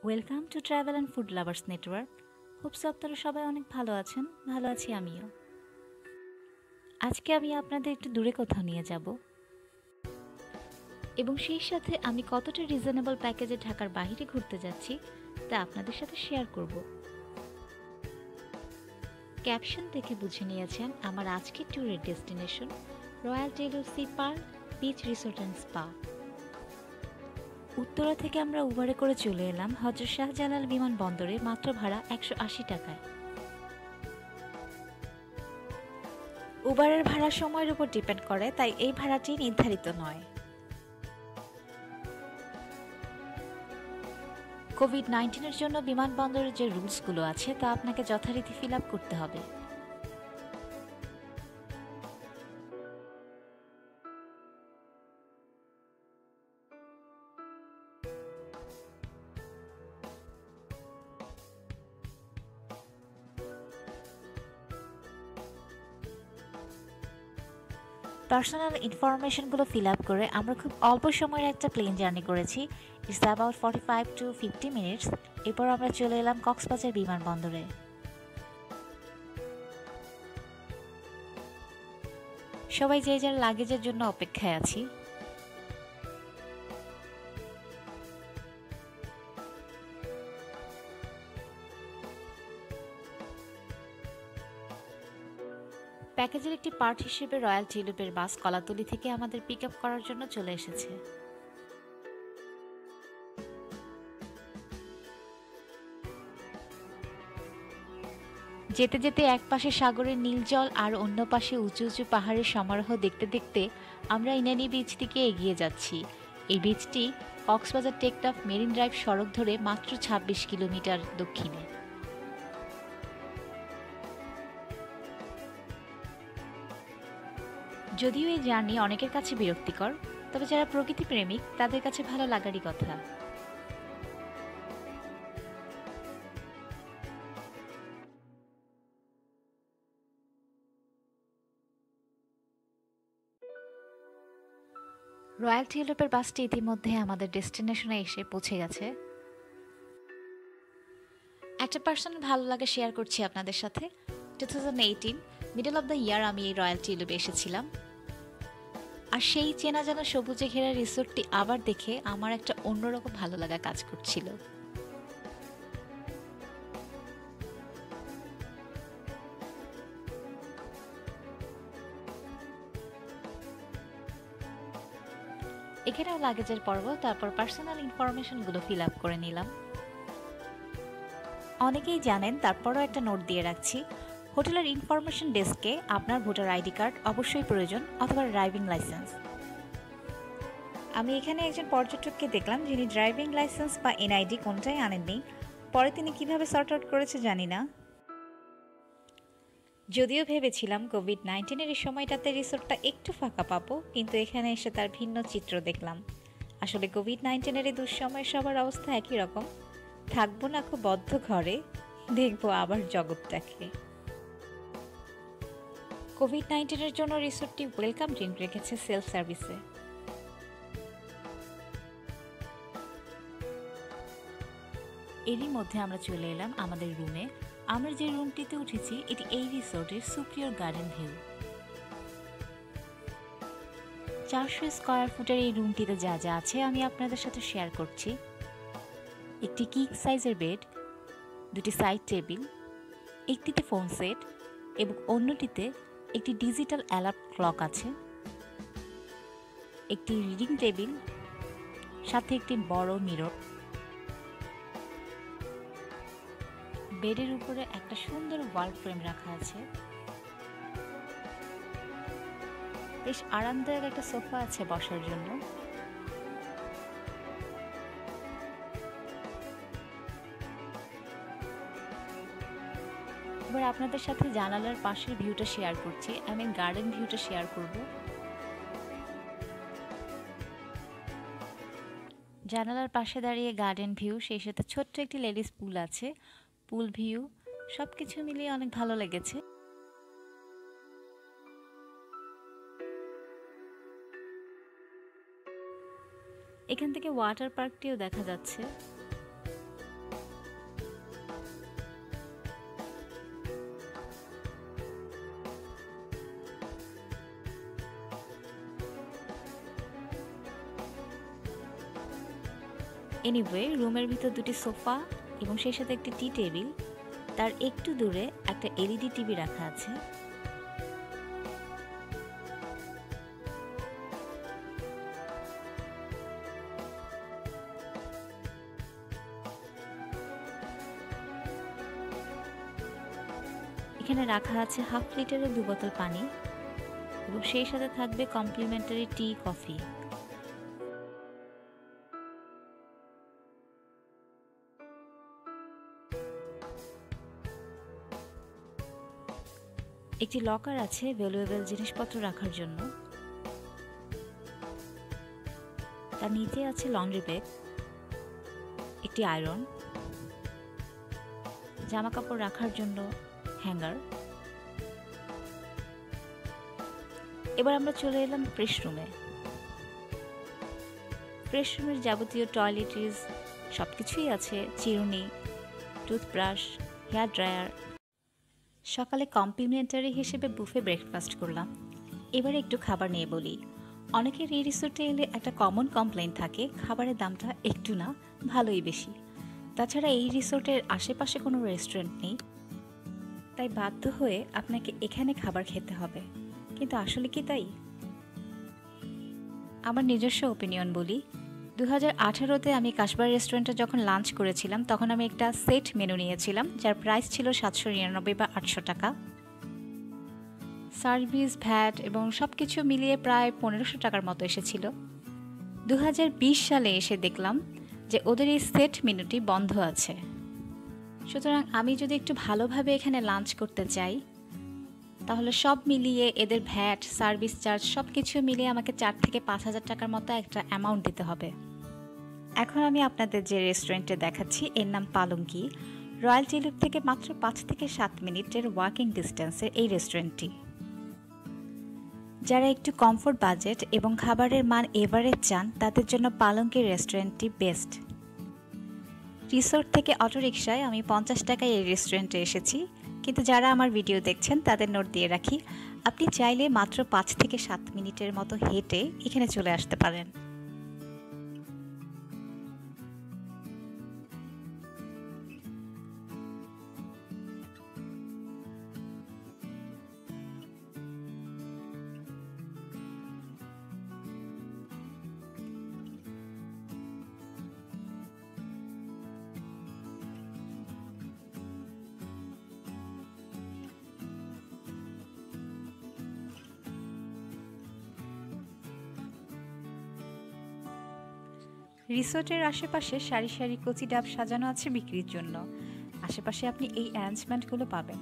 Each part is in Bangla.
Welcome to travel and food lovers network. Hopes আপনারা সবাই অনেক ভালো আছেন। ভালো আছি আমিও। আজকে আমি আপনাদের একটু দূরে কোথাও নিয়ে যাব এবং সেই সাথে আমি কতটা রিজনেবল প্যাকেজে ঢাকার বাইরে ঘুরতে যাচ্ছি তা আপনাদের সাথে শেয়ার করব। ক্যাপশন দেখে বুঝে নিয়েছেন আমার আজকের ট্যুরের destination royal tailor sea park beach resort and spa. Uttara থেকে আমরা উবারে করে চলে এলাম হযরত শাহজালাল বিমানবন্দরে মাত্র ভাড়া 180 টাকায়। উবারের ভাড়া সময়ের উপর ডিপেন্ড করে, তাই এই ভাড়াটি নির্ধারিত নয়। কোভিড-19 এর জন্য বিমানবন্দরের যে রুলসগুলো আছে তা আপনাকে যথারীতি ফিল আপ করতে হবে। পার্সোনাল ইনফরমেশনগুলো ফিল আপ করে আমরা খুব অল্প সময়ের একটা প্লেন জার্নি করেছি। It's about 45 to 50 minutes. এরপর আমরা চলে এলাম কক্সবাজার বিমানবন্দরে। সবাই যে যার লাগেজের জন্য অপেক্ষায় আছি। প্যাকেজের একটি পার্ট হিসেবে রয়্যাল টিউলিপের বাস কলাতলি থেকে আমাদের পিক আপ করার জন্য চলে এসেছে। যেতে যেতে এক পাশে সাগরের নীল জল আর অন্য পাশে উঁচু উঁচু পাহাড়ের সমারোহ দেখতে দেখতে আমরা ইনানি বিচ দিকে এগিয়ে যাচ্ছি। এই বিচটি কক্সবাজার টেকনাফ মেরিন ড্রাইভ সড়ক ধরে মাত্র 26 কিলোমিটার দক্ষিণে। যদিও এই জার্নি অনেকের কাছে বিরক্তিকর, তবে যারা প্রকৃতি প্রেমিক তাদের কাছে ভালো লাগারই কথা। রয়্যাল টিউলিপের বাসটি ইতিমধ্যে আমাদের ডেস্টিনেশনে এসে পৌঁছে গেছে। একটা পার্সোনাল ভালো লাগে শেয়ার করছি আপনাদের সাথে। 2018 মিডল অফ দ্য ইয়ার আমি এই রয়্যাল টিউলিপে এসেছিলাম, আর সেই চেনা জানা সবুজে ঘেরা রিসোর্টটি আবার দেখে আমার একটা অন্যরকম ভালো লাগা কাজ করছিল। এখানেও লাগেজের পর্ব, তারপর পার্সোনাল ইনফরমেশনগুলো ফিল আপ করে নিলাম। অনেকেই জানেন, তারপরও একটা নোট দিয়ে রাখছি। হোটেলের ইনফরমেশন ডেস্কে আপনার ভোটার আইডি কার্ড অবশ্যই প্রয়োজন, অথবা ড্রাইভিং লাইসেন্স। আমি এখানে একজন পর্যটককে দেখলাম যিনি ড্রাইভিং লাইসেন্স বা এনআইডি কোনটাই আনেননি। পরে তিনি কিভাবে সর্ট আউট করেছে জানি না। যদিও ভেবেছিলাম কোভিড-19 এর এই সময়টাতে রিসোর্টটা একটু ফাঁকা পাবো, কিন্তু এখানে এসে তার ভিন্ন চিত্র দেখলাম। আসলে কোভিড-19 এর এই দুঃসময়ে সবার অবস্থা একই রকম। থাকবো না খুব বদ্ধ ঘরে, দেখবো আবার জগৎটাকে। কোভিড-19 এর জন্য রিসোর্টটি ওয়েলকাম ড্রিঙ্ক রেখেছে সেলফ সার্ভিসে। এরই মধ্যে আমরা চলে এলাম আমাদের রুমে। আমরা যে রুমটিতে উঠেছি এটি এই রিসোর্টের সুপিরিয়র গার্ডেন ভিউ। 400 স্কয়ার ফুটের এই রুমটিতে যা যা আছে আমি আপনাদের সাথে শেয়ার করছি। একটি কিং সাইজের বেড, দুটি সাইড টেবিল, একটিতে ফোন সেট এবং অন্যটিতে একটি ডিজিটাল অ্যালার্ম ক্লক আছে, একটি রিডিং টেবিল, সাথে একটি বড় মিরর। বেডের উপরে একটা সুন্দর ওয়াল ফ্রেম রাখা আছে। বেশ আরামদায়ক একটা সোফা আছে বসার জন্য। এবার আপনাদের সাথে জানালার পাশের ভিউটা শেয়ার করছি, আমি গার্ডেন ভিউটা শেয়ার করব। জানালার পাশে দাঁড়িয়ে গার্ডেন ভিউ, সেই সাথে ছোট্ট একটি লেডিস পুল আছে। পুল ভিউ সবকিছু মিলিয়ে অনেক ভালো লেগেছে। এখান থেকে ওয়াটার পার্কটিও দেখা যাচ্ছে। এনিওয়ে, রুমের ভিতর দুটি সোফা এবং সেই সাথে একটি টি টেবিল, তার একটু দূরে একটা এলইডি টিভি রাখা আছে। এখানে রাখা আছে 1/2 লিটারের 2 বোতল পানি এবং সেই সাথে থাকবে কমপ্লিমেন্টারি টি, কফি। একটি লকার আছে ভ্যালুয়েবল জিনিসপত্র রাখার জন্য। তার নিচে আছে লন্ড্রি ব্যাগ, একটি আয়রন, জামা কাপড় রাখার জন্য হ্যাঙ্গার। এবার আমরা চলে এলাম ফ্রেশ রুমে। ফ্রেশ রুমের যাবতীয় টয়লেট্রিজ সবকিছুই আছে, চিরুনি, টুথব্রাশ, হেয়ার ড্রায়ার। সকালে কমপ্লিমেন্টারি হিসেবে বুফে ব্রেকফাস্ট করলাম। এবারে একটু খাবার নিয়ে বলি। অনেকের এই রিসোর্টে এলে একটা কমন কমপ্লেইন থাকে, খাবারের দামটা একটু না ভালোই বেশি। তাছাড়া এই রিসোর্টের আশেপাশে কোনো রেস্টুরেন্ট নেই, তাই বাধ্য হয়ে আপনাকে এখানে খাবার খেতে হবে। কিন্তু আসলে কি তাই? আমার নিজস্ব ওপিনিয়ন বলি, 2018-তে আমি কাশবার রেস্টুরেন্টে যখন লাঞ্চ করেছিলাম তখন আমি একটা সেট মেনু নিয়েছিলাম, যার প্রাইস ছিল 799 বা 800 টাকা। সার্ভিস, ভ্যাট এবং সব কিছু মিলিয়ে প্রায় 1500 টাকার মতো এসেছিল। 2020 সালে এসে দেখলাম যে ওদের এই সেট মেনুটি বন্ধ আছে। সুতরাং আমি যদি একটু ভালোভাবে এখানে লাঞ্চ করতে চাই তাহলে সব মিলিয়ে এদের ভ্যাট, সার্ভিস চার্জ সব কিছু মিলিয়ে আমাকে 4 থেকে 5,000 টাকার মতো একটা অ্যামাউন্ট দিতে হবে। এখন আমি আপনাদের যে রেস্টুরেন্টে দেখাচ্ছি এর নাম পালঙ্কি। রয়্যাল টিলুপ থেকে মাত্র 5 থেকে 7 মিনিটের ওয়াকিং ডিস্টেন্সে এই রেস্টুরেন্টটি। যারা একটু কমফোর্ট বাজেট এবং খাবারের মান এভারেজ চান তাদের জন্য পালঙ্কি রেস্টুরেন্টটি বেস্ট। রিসোর্ট থেকে অটোরিকশায় আমি 50 টাকায় এই রেস্টুরেন্টে এসেছি, কিন্তু যারা আমার ভিডিও দেখছেন তাদের নোট দিয়ে রাখি, আপনি চাইলে মাত্র 5 থেকে 7 মিনিটের মতো হেঁটে এখানে চলে আসতে পারেন। রিসোর্টের আশেপাশে সারি সারি কচি ডাব সাজানো আছে বিক্রির জন্য। আশেপাশে আপনি এই অ্যারেঞ্জমেন্টগুলো পাবেন।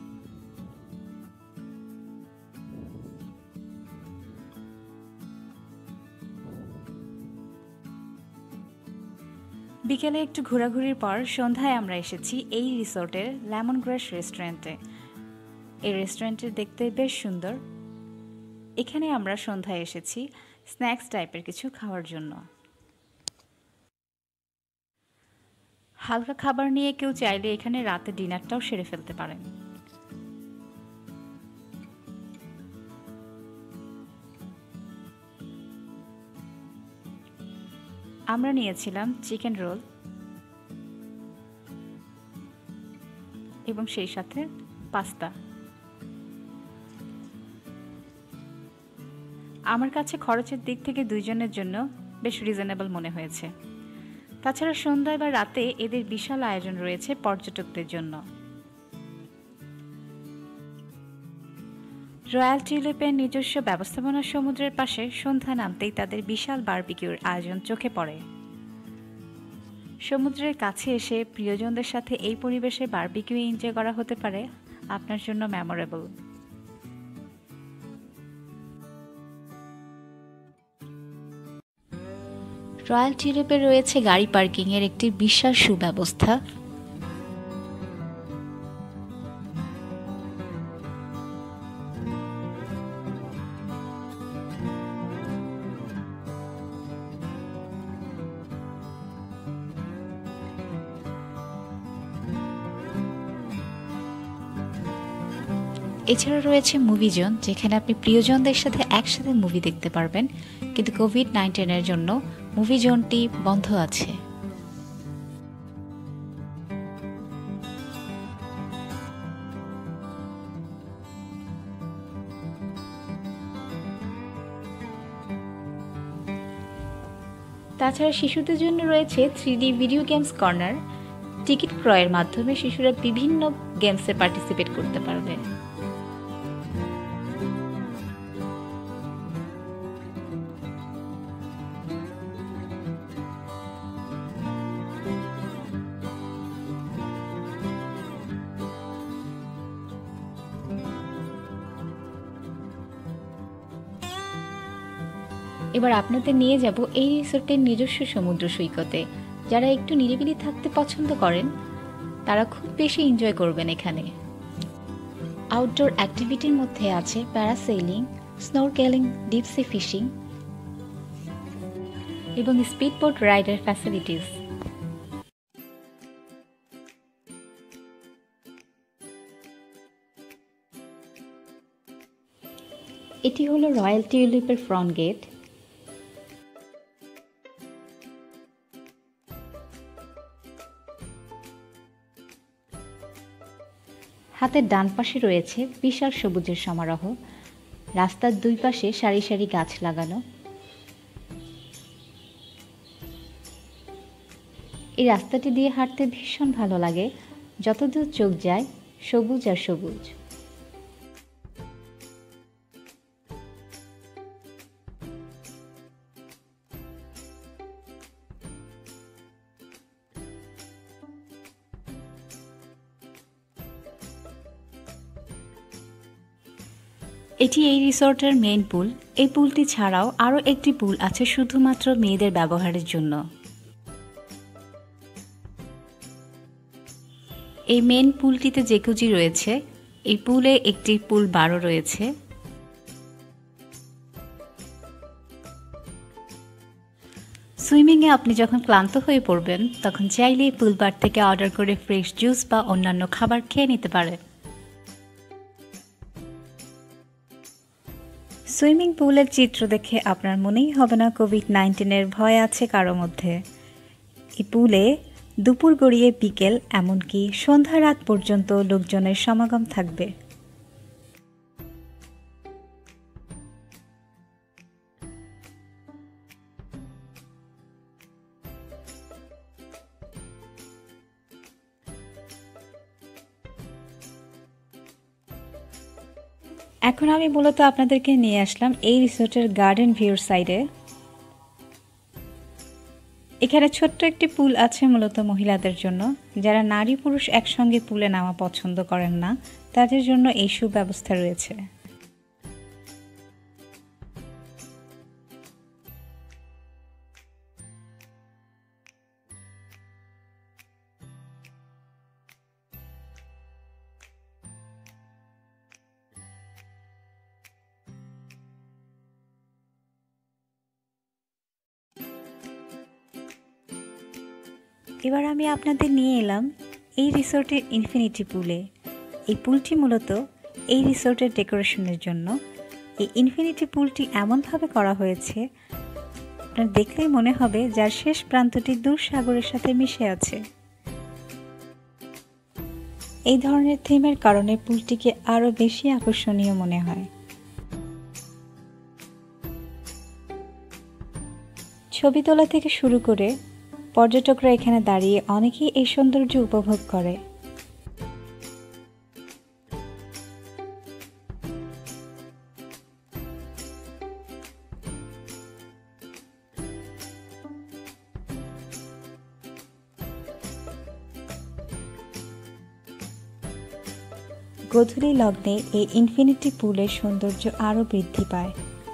বিকেলে একটু ঘোরাঘুরির পর সন্ধ্যায় আমরা এসেছি এই রিসোর্টের লেমন গ্রাস রেস্টুরেন্টে। এই রেস্টুরেন্টের দেখতে বেশ সুন্দর। এখানে আমরা সন্ধ্যায় এসেছি স্ন্যাক্স টাইপের কিছু খাওয়ার জন্য। হালকা খাবার নিয়ে কেউ চাইলে এখানে রাতে ডিনারটাও সেরে ফেলতে পারেন। আমরা নিয়েছিলাম চিকেন রোল এবং সেই সাথে পাস্তা। আমার কাছে খরচের দিক থেকে দুইজনের জন্য বেশ রিজনেবল মনে হয়েছে। তাছাড়া সন্ধ্যায় বা রাতে এদের বিশাল আয়োজন রয়েছে পর্যটকদের জন্য। রয়্যাল টিউলিপের নিজস্ব ব্যবস্থাপনা সমুদ্রের পাশে সন্ধ্যা নামতেই তাদের বিশাল বারবিকিউর আয়োজন চোখে পড়ে। সমুদ্রের কাছে এসে প্রিয়জনদের সাথে এই পরিবেশে বারবিকিউ এনজয় করা হতে পারে আপনার জন্য মেমোরেবল। রয়্যাল টিউলিপে রয়েছে গাড়ি পার্কিংয়ের একটি বিশাল সুব্যবস্থা। এছাড়া রয়েছে মুভি জোন, যেখানে আপনি প্রিয়জনদের সাথে একসাথে মুভি দেখতে পারবেন, কিন্তু কোভিড-19 এর জন্য মুভি জোনটি বন্ধ আছে। তাছাড়া শিশুদের জন্য রয়েছে 3D video games corner. Ticket ক্রয়ের মাধ্যমে শিশুরা বিভিন্ন গেমসে পার্টিসিপেট করতে পারবে। এবার আপনাদের নিয়ে যাব এই রিসোর্টের নিজস্ব সমুদ্র সৈকতে। যারা একটু নিরিবিলি থাকতে পছন্দ করেন তারা খুব বেশি এনজয় করবেন এখানে। আউটডোর অ্যাক্টিভিটির মধ্যে আছে parasailing, snorkeling, deep sea fishing এবং স্পিডবোট রাইডের ফ্যাসিলিটিস। এটি হলো রয়্যাল টিউলিপের ফ্রন্ট গেট। হাতের ডান পাশে রয়েছে বিশাল সবুজের সমারোহ। রাস্তার দুই পাশে সারি সারি গাছ লাগানো। এই রাস্তাটি দিয়ে হাঁটতে ভীষণ ভালো লাগে। যতদূর চোখ যায় সবুজ আর সবুজ। এটি এই রিসোর্টের মেইন পুল। এই পুলটি ছাড়াও আরও একটি পুল আছে শুধুমাত্র মেয়েদের ব্যবহারের জন্য। এই মেইন পুলটিতে জেকুজি রয়েছে। এই পুলে একটি পুল বারও রয়েছে। সুইমিংয়ে আপনি যখন ক্লান্ত হয়ে পড়বেন তখন চাইলেই পুল বার থেকে অর্ডার করে ফ্রেশ জুস বা অন্যান্য খাবার খেয়ে নিতে পারেন। সুইমিং পুলের চিত্র দেখে আপনার মনেই হবে না কোভিড-19-এর ভয় আছে কারো মধ্যে। এই পুলে দুপুর গড়িয়ে বিকেল এমনকি সন্ধ্যা রাত পর্যন্ত লোকজনের সমাগম থাকবে। এখন আমি মূলত আপনাদেরকে নিয়ে আসলাম এই রিসোর্টের গার্ডেন ভিউর সাইডে। এখানে ছোট্ট একটি পুল আছে মূলত মহিলাদের জন্য। যারা নারী পুরুষ একসঙ্গে পুলে নামা পছন্দ করেন না তাদের জন্য এই সুব্যবস্থা রয়েছে। এবার আমি আপনাদের নিয়ে এলাম এই রিসোর্টের ইনফিনিটি পুলে। এই পুলটি মূলত এই রিসোর্টের ডেকোরেশনের জন্য। এই ইনফিনিটি পুলটি এমনভাবে করা হয়েছে আপনার দেখলেই মনে হবে যার শেষ প্রান্তটি দূর সাগরের সাথে মিশে আছে। এই ধরনের থিমের কারণে পুলটিকে আরও বেশি আকর্ষণীয় মনে হয়। ছবি তোলা থেকে শুরু করে পর্যটকরা এখানে দাঁড়িয়ে অনেকেই এই সৌন্দর্য উপভোগ করে। গোধূলি লগ্নে এই ইনফিনিটি পুলের সৌন্দর্য আরও বৃদ্ধি পায়।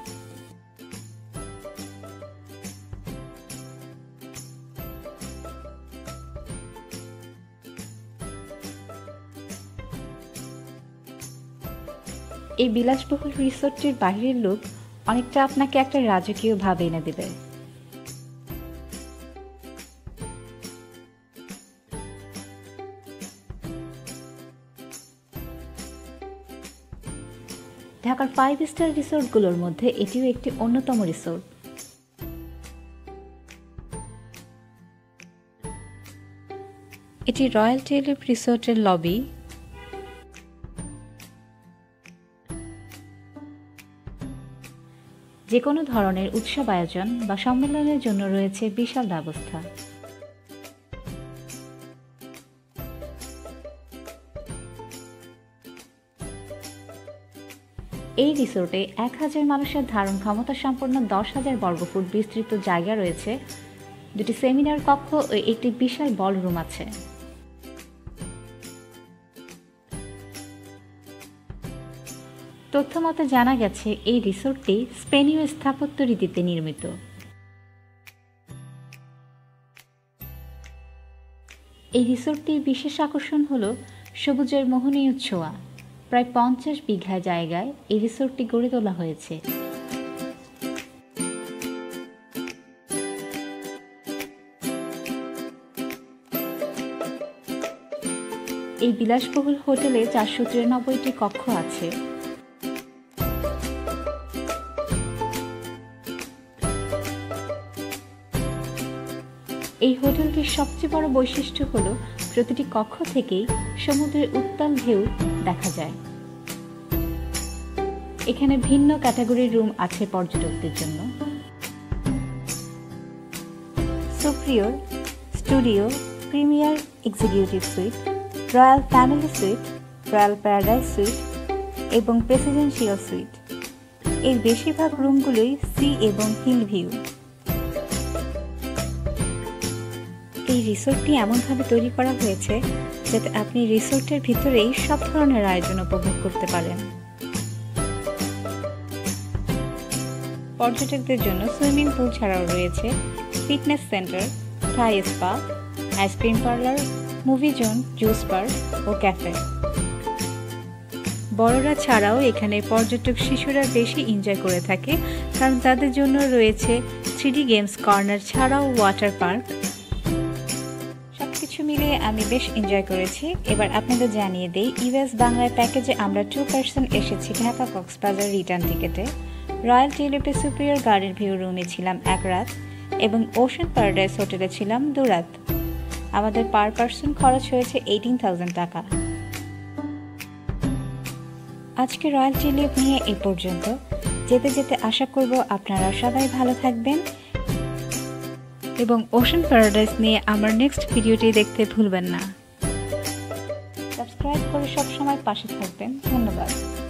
এই বিলাসবহুল রিসোর্টটির বাইরের লুক অনেকটা আপনাকে একটা রাজকীয় ভাব এনে দেবে। ঢাকার 5 স্টার রিসোর্টগুলোর মধ্যে এটিও একটি অন্যতম রিসোর্ট। এটি রয়্যাল টিউলিপ রিসোর্টের লবি। যে কোনো ধরনের উৎসব আয়োজন বা সম্মেলনের জন্য রয়েছে বিশাল ব্যবস্থা। এই রিসোর্টে 1000 মানুষের ধারণ ক্ষমতা সম্পন্ন 10,000 বর্গফুট বিস্তৃত জায়গা রয়েছে, 2টি সেমিনার কক্ষ ও একটি বিশাল বলরুম আছে। তথ্যমতে জানা গেছে এই রিসোর্টটি স্পেনীয় স্থাপত্য রীতিতে নির্মিত। এই রিসোর্টটির বিশেষ আকর্ষণ হল সবুজের মোহনীয় ছোঁয়া। প্রায় 50 বিঘা জায়গায় এই রিসোর্টটি গড়ে তোলা হয়েছে। এই বিলাসবহুল হোটেলে 493টি কক্ষ আছে। এই হোটেলটির সবচেয়ে বড় বৈশিষ্ট্য হল প্রতিটি কক্ষ থেকেই সমুদ্রের উত্তাল ঢেউ দেখা যায়। এখানে ভিন্ন ক্যাটাগরির রুম আছে পর্যটকদের জন্য। Superior, studio, premier executive suite, royal family suite, royal paradise suite এবং প্রেসিডেন্সিয়াল সুইট। এর বেশিরভাগ রুমগুলোই সি এবং হিল ভিউ। এই রিসোর্টটি এমনভাবে তৈরি করা হয়েছে যাতে আপনি রিসোর্টের ভিতরেই সব ধরনের আয়োজন উপভোগ করতে পারেন। পর্যটকদের জন্য সুইমিং পুল ছাড়াও রয়েছে fitness centre, Thai spa, ice cream parlour, movie zone, juice park ও ক্যাফে। বড়রা ছাড়াও এখানে পর্যটক শিশুরা বেশি এনজয় করে থাকে, কারণ তাদের জন্য রয়েছে 3D গেমস কর্নার ছাড়াও ওয়াটার পার্ক। সবকিছু মিলিয়ে আমি বেশ এনজয় করেছি। এবার আপনাদের জানিয়ে দেই, ইউএস বাংলায় প্যাকেজে আমরা 2 পার্সন এসেছি ঢাকা কক্সবাজার রিটার্ন টিকেটে। রয়্যাল টিউলিপে সুপিরিয়র গার্ডেন ভিউ রুমে ছিলাম 1 রাত এবং ওশান প্যারাডাইস হোটেলে ছিলাম 2 রাত। আমাদের পার পার্সন খরচ হয়েছে 18,000 টাকা। আজকে রয়্যাল টিউলিপ নিয়ে এ পর্যন্ত। যেতে যেতে আশা করব আপনারা সবাই ভালো থাকবেন এবং ওশান প্যারাডাইস নিয়ে আমার নেক্সট ভিডিওটি দেখতে ভুলবেন না। সাবস্ক্রাইব করে সবসময় পাশে থাকবেন। ধন্যবাদ।